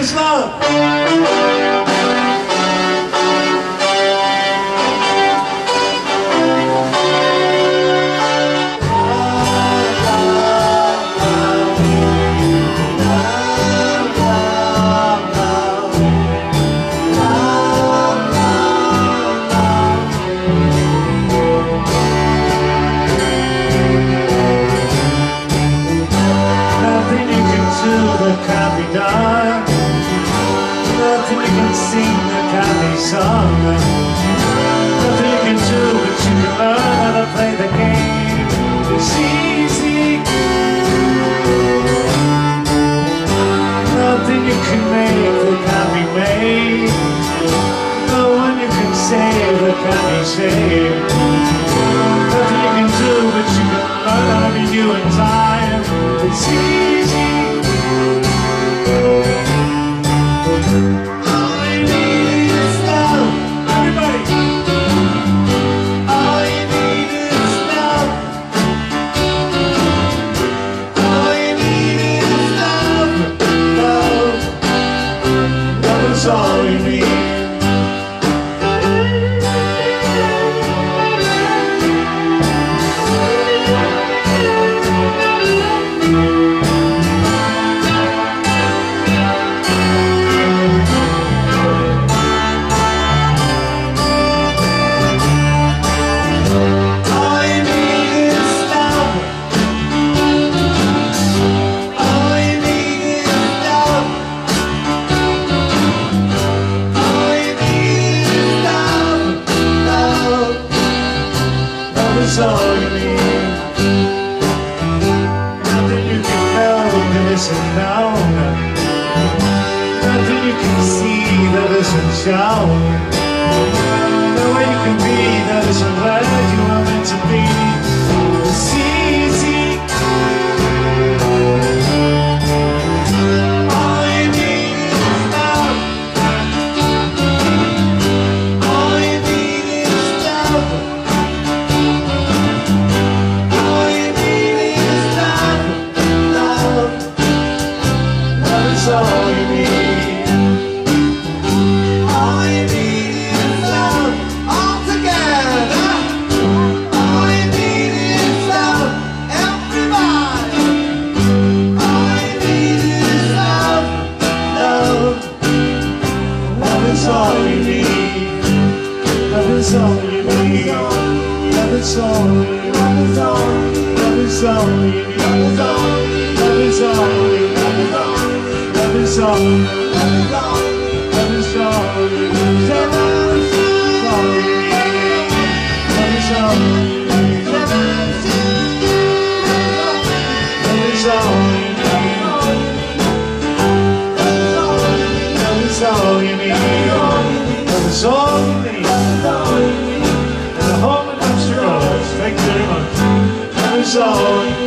is love. Nothing you can sing that can be sung. Nothing you can do, but you can learn how to play the game. It's easy. Nothing you can make that can be made. No one you can save that can be saved. Nothing you can do, but you can learn how to be you in time. It's easy. All you need is love. Everybody. All you need is love. All you need is love. Love. Love is all you need. That's all you need. Nothing you can know that isn't known. Nothing you can see that isn't shown. No way you can be that isn't where you are meant to be. It's easy. All you need is love. All you need is love. That's all you need. All you need is love. All together. All you need is love. Everybody. All you need is love. Love. Love is all you need. Love is all you need. Love is all you need. Love is all you need. Love is all you need. Love is all you need. Love is all you need. Love is all, love is all, love is all you need. Love is all you need. Love is all you need. Love is all you need. Love is all you need. And the home of Webster Groves. Thank you very much. Love is all you need.